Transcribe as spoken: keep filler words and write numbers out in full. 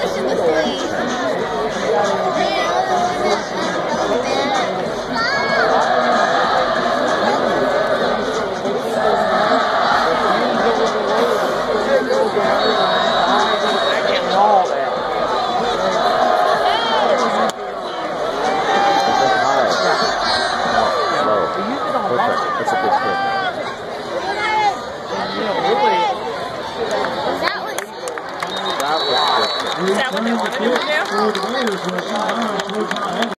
That's a good trick. Is that what they wanted him to do?